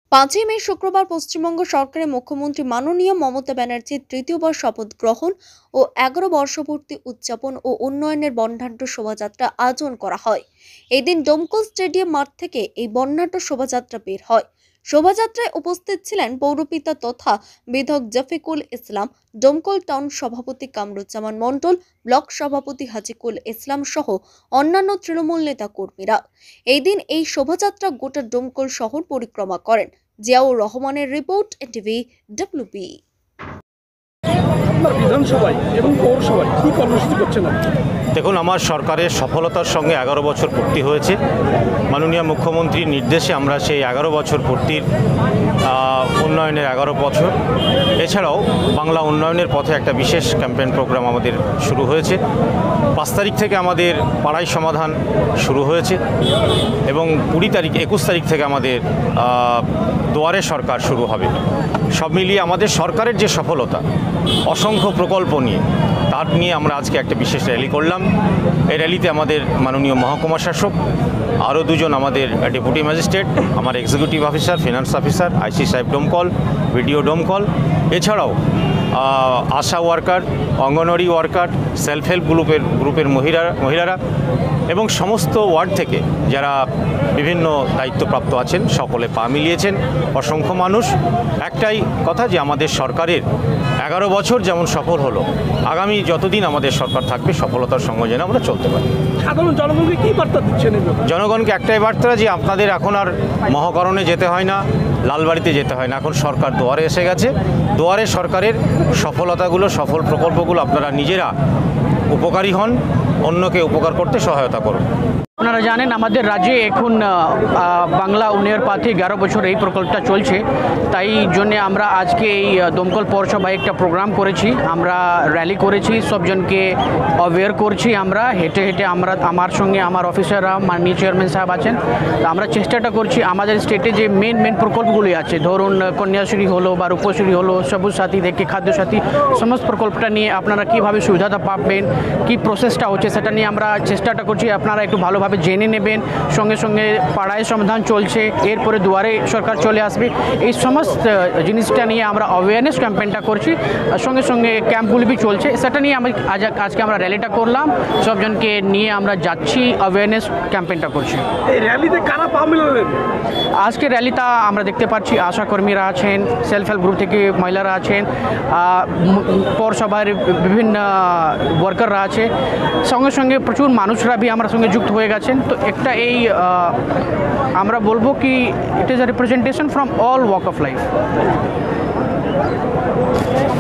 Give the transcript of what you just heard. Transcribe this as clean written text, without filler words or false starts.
5 মে শুক্রবার পশ্চিমবঙ্গ সরকারের মুখ্যমন্ত্রী মাননীয় মমতা ব্যানার্জির তৃতীয়বার শপথ গ্রহণ ও 11 বর্ষপূর্তি উদযাপন ও উন্নয়নের বর্ণাঢ্য শোভাযাত্রা আয়োজন করা হয়। এই দিন ডোমকল স্টেডিয়াম মাঠ থেকে এই বর্ণাঢ্য শোভাযাত্রা বের হয়। শোভাযাত্রায় উপস্থিত ছিলেন পৌরপিতা তথা বিধায়ক জাফিকুল ইসলাম, ডোমকল টাউন সভাপতি কামরুজ্জামান মণ্ডল, ব্লক সভাপতি হাজিকুল ইসলাম সহ অন্যান্য তৃণমূল নেতা কর্মীরা। এই দিন এই শোভাযাত্রা গোটা ডোমকল শহর পরিক্রমা করেন। জিয়াউর রহমানের রিপোর্ট, এনটিভি WP। বিধানসভায় এবং পৌরসভায় কি কর্মসূচি করছেন? দেখুন, আমার সরকারের সফলতার সঙ্গে 11 বছর পূর্তি হয়েছে। মাননীয় মুখ্যমন্ত্রীর নির্দেশে আমরা সেই 11 বছর পূর্তির উন্নয়নের 11 বছর, এছাড়াও বাংলা উন্নয়নের পথে একটা বিশেষ ক্যাম্পেইন প্রোগ্রাম আমাদের শুরু হয়েছে। 5 তারিখ থেকে আমাদের পাড়াই সমাধান শুরু হয়েছে এবং 21 তারিখ থেকে আমাদের দুয়ারে সরকার শুরু হবে। সব মিলিয়ে আমাদের সরকারের যে সফলতা, অসংখ্য প্রকল্প নিয়ে তার নিয়ে আমরা আজকে একটা বিশেষ র্যালি করলাম। এই র্যালিতে আমাদের মাননীয় মহকুমা শাসক, আরও 2জন আমাদের ডেপুটি ম্যাজিস্ট্রেট, আমার executive officer, finance officer, IC সাহেব ডোমকল, বিডিও ডোমকল, এছাড়াও ASHA worker, anganwadi worker, self help গ্রুপের মহিলারা এবং সমস্ত ওয়ার্ড থেকে যারা বিভিন্ন দায়িত্বপ্রাপ্ত আছেন সকলে পা মিলিয়েছেন। অসংখ্য মানুষ। একটাই কথা যে আমাদের সরকারের 11 বছর যেমন সফল হলো, আগামী যতদিন আমাদের সরকার থাকবে সফলতার সঙ্গে যেন আমরা চলতে পারি। সাধারণ জনগণকে কী বার্তা দিচ্ছেন? জনগণকে একটাই বার্তা যে আপনাদের এখন আর মহাকরণে যেতে হয় না, লালবাড়িতে যেতে হয় না, এখন সরকার দুয়ারে এসে গেছে। দুয়ারে সরকারের সফলতাগুলো, সফল প্রকল্পগুলো আপনারা নিজেরা উপকারী হন, অন্যকে উপকার করতে সহায়তা করুন। আপনারা জানেন আমাদের রাজ্যে এখন বাংলা উন্নয়নের পথে 11 বছর এই প্রকল্পটা চলছে। তাই জন্য আমরা আজকে এই দমকল পৌরসভায় একটা প্রোগ্রাম করেছি, আমরা র্যালি করেছি, সবজনকে অ্যাওয়্যার করছি। আমরা হেঁটে হেঁটে আমার সঙ্গে আমার অফিসাররা, মাননীয় চেয়ারম্যান সাহেব আছেন, তো আমরা চেষ্টাটা করছি আমাদের স্টেটে যে মেন প্রকল্পগুলি আছে, ধরুন কন্যাশ্রী হলো বা রূপশ্রী হলো, সবুজ সাথী থেকে খাদ্য সাথী, সমস্ত প্রকল্পটা নিয়ে আপনারা কীভাবে সুবিধাটা পাবেন, কী প্রসেসটা হচ্ছে সেটা নিয়ে আমরা চেষ্টাটা করছি। আপনারা একটু ভালোভাবে জেনে নেবেন। সঙ্গে সঙ্গে পাড়ায় সমাধান চলছে, এরপরে দুয়ারে সরকার চলে আসবে। এই সমস্ত জিনিসটা নিয়ে আমরা অ্যাওয়ারনেস ক্যাম্পেইনটা করছি, সঙ্গে সঙ্গে ক্যাম্পগুলি চলছে। সেটা নিয়ে আজকে আমরা র্যালিটা করলাম, সবজনকে নিয়ে আমরা যাচ্ছি, অ্যাওয়ারনেস ক্যাম্পেইনটা করছি। এই র্যালিতে কারা পা মিলালেন? আজকে র্যালিটা আমরা দেখতে পাচ্ছি আশা কর্মীরা আছেন, সেলফ হেল্প গ্রুপ থেকে মহিলারা আছেন, পৌরসভার বিভিন্ন ওয়ার্কাররা আছে, সঙ্গে সঙ্গে প্রচুর মানুষরা भी আমার সঙ্গে যুক্ত হয়ে গেছেন। তো একটা এই আমরা বলবো কি it is a representation from all walk of life.